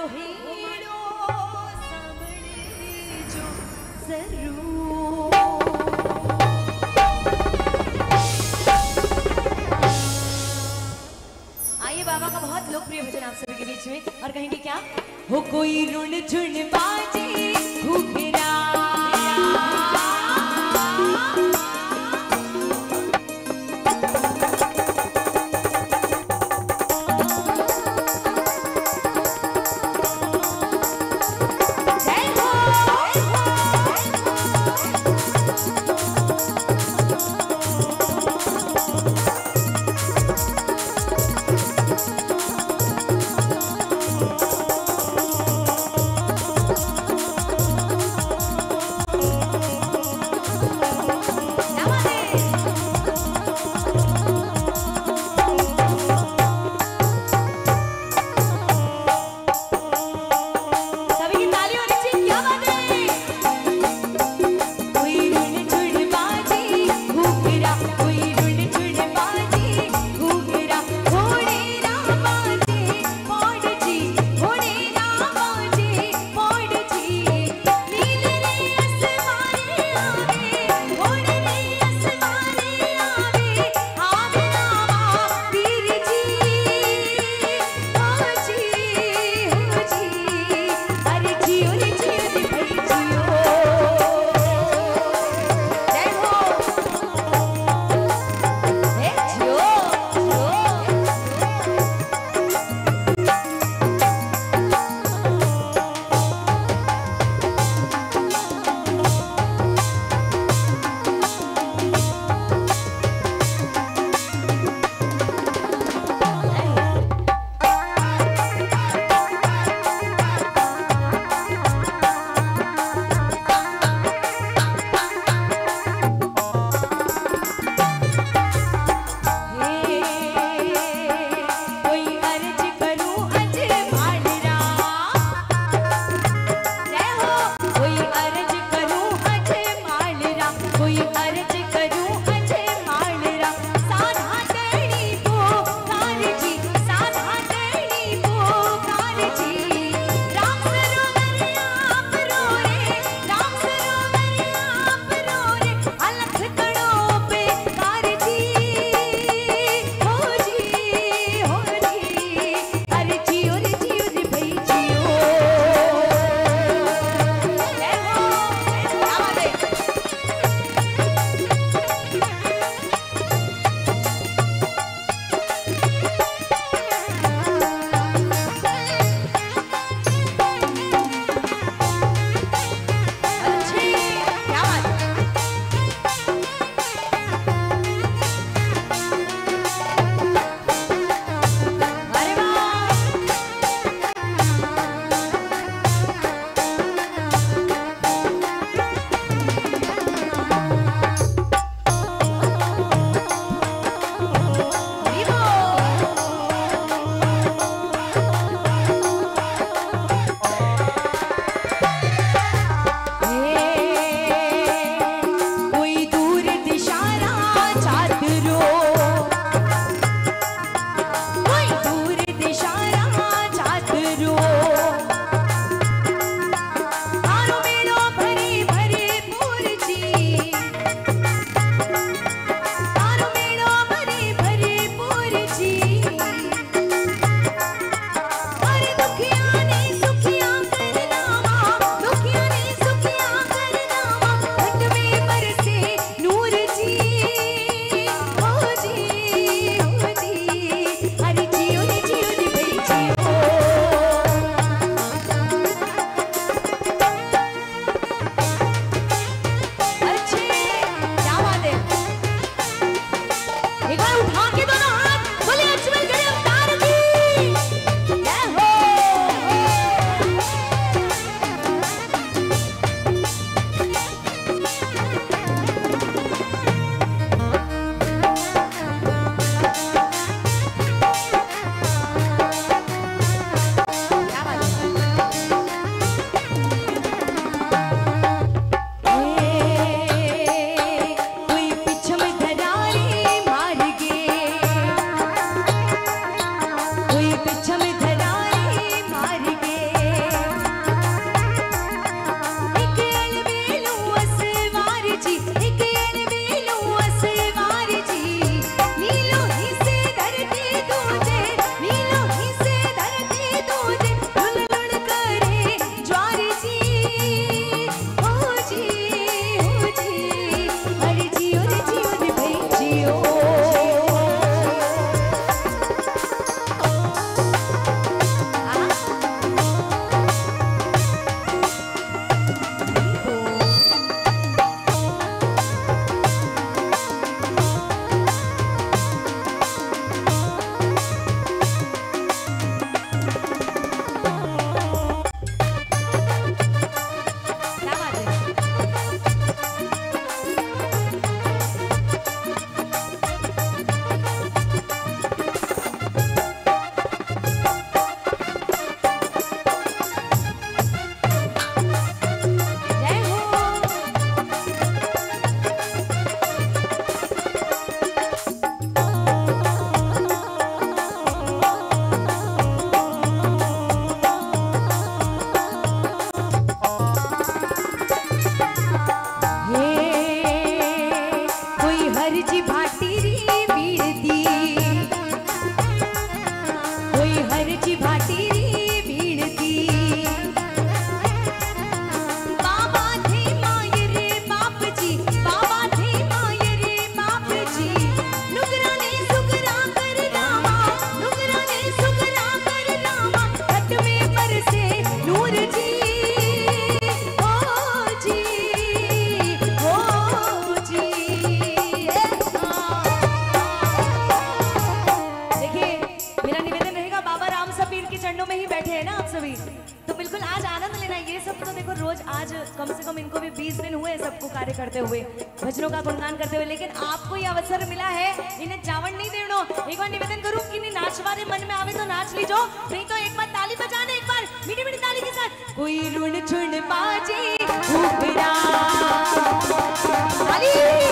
हेड़ो सामने जो जरूर। आइए बाबा का बहुत लोकप्रिय भजन आप सभी के बीच में, और कहेंगे क्या? हो कोई रुण झुण बाजे घुघरा, कार्य करते हुए, भजनों का गुणगान करते हुए, लेकिन आपको ये अवसर मिला है, इन्हें जावन नहीं देनो। एक बार निवेदन करूं कि इन्हें नाच वाले मन में आवे तो नाच लीजो, नहीं तो एक बार ताली बजाना, एक बार मीठी मीठी ताली के साथ। कोई रुण झुण बाजी ऊपरा ताली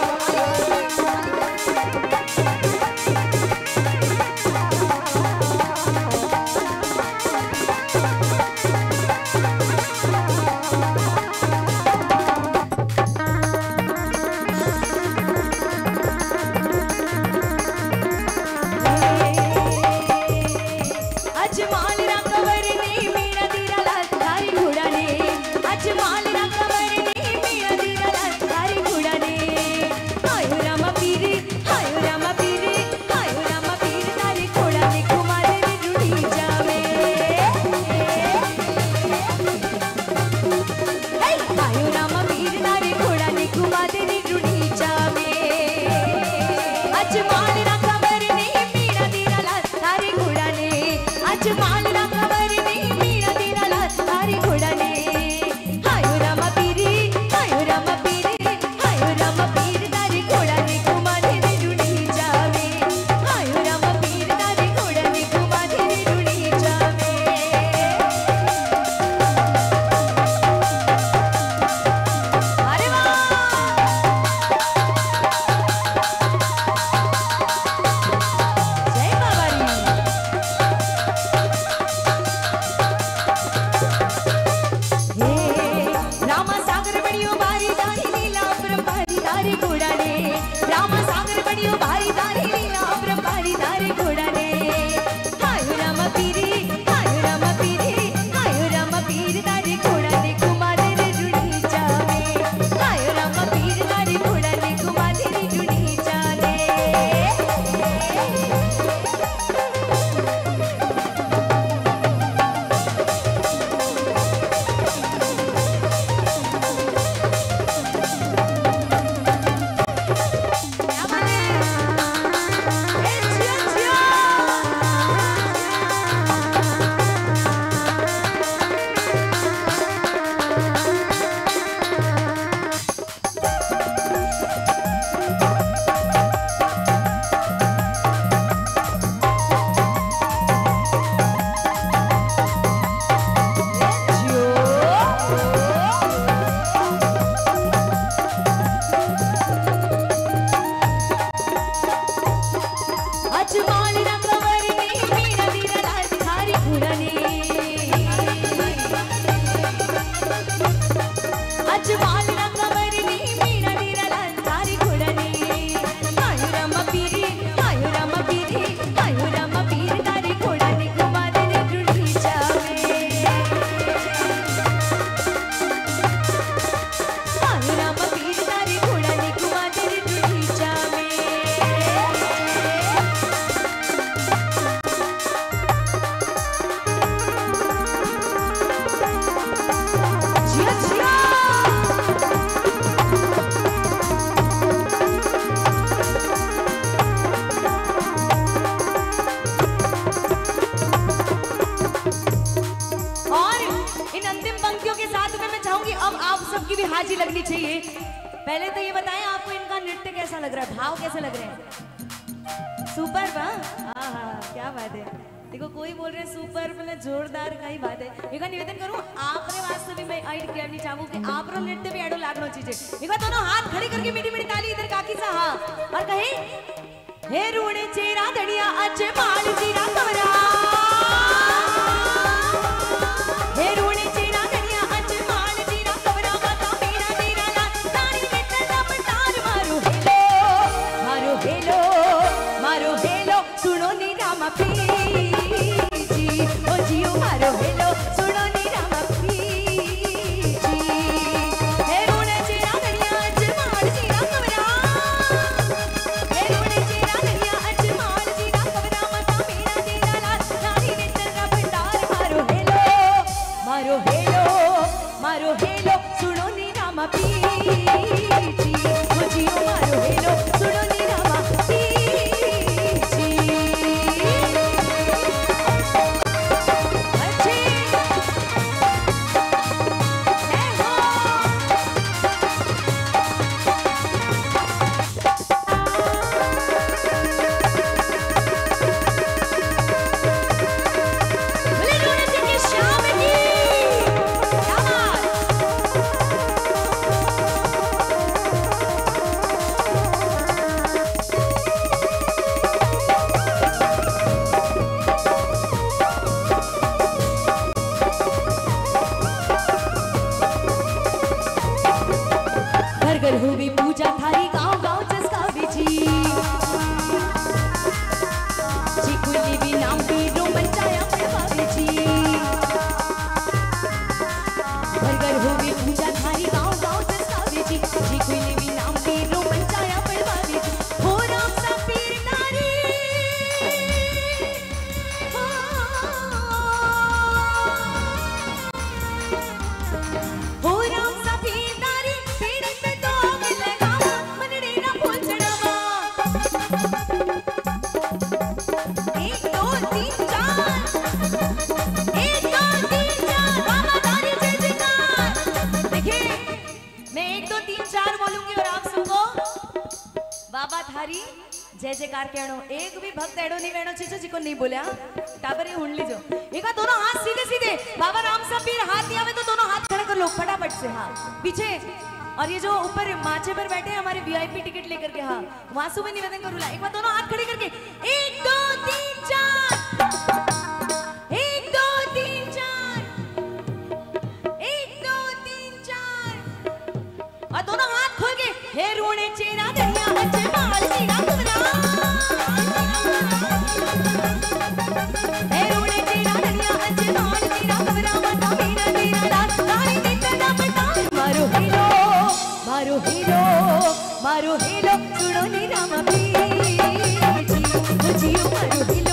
हाजी लगनी चाहिए। पहले तो ये बताएं आपको इनका नृत्य कैसा लग रहा है, भाव कैसे लग रहे हैं? सुपर क्या बात है। देखो कोई बोल रहे हैं सुपर, मतलब जोरदार का ही बात है। एक बार निवेदन करूं आपने वास्तव में मैं ऐड करनी चाहूँ कि आप रो नृत्य भी ऐडो लागनो चाहिए। एक बार दोनों हाथ खड़े करके मीठी मीठी ताली इधर काकी सा हाँ और कहें हे रूणे चेरा धनिया अच माल जीरा कमरा, हे रूणे चेरा धनिया अच माल जीरा कमरा, माता मेरा तेरा ला ताड़ी में तला पटार मारो हेलो मारो हेलो सुनो नी रामा पी ओ जियो मारो हेलो सुनो नी रामा पी हे रूणे चेरा धनिया अच माल जीरा कमरा, हे रूणे चेरा धनिया अच माल जीरा कमरा, माता मेरा तेरा ला बाबा थारी जय जयकार कहणो एक भी भक्त एडो नहीं वेणो छे जिको नहीं बोल्या टाबर ये हुंडली जो एक बार दोनों हाथ सीधे सीधे बाबा राम साहब पीर हाथ दिया हुए तो दोनों हाथ खड़े कर लो फटाफट से हाँ पीछे और ये जो ऊपर माचे पर बैठे हैं हमारे वीआईपी टिकट लेकर के हाँ वासु में निवेदन करूला एक बार दोनों हाथ खड़े करके 1 2 3 4 1 2 3 4 1 2 3 4 और दोनों हाथ खोल के हे रोने चेहरा दरिया बच्चे बाल सीधा कुबरा हे रोने चेहरा दरिया बच्चे बाल सीधा कुबरा मता मेरा तेरा रात तारी दिन दा पता मारो हीरो मारो हीरो मारो हीरो सुनो नी राम पीर जी मुझियो मारो हीरो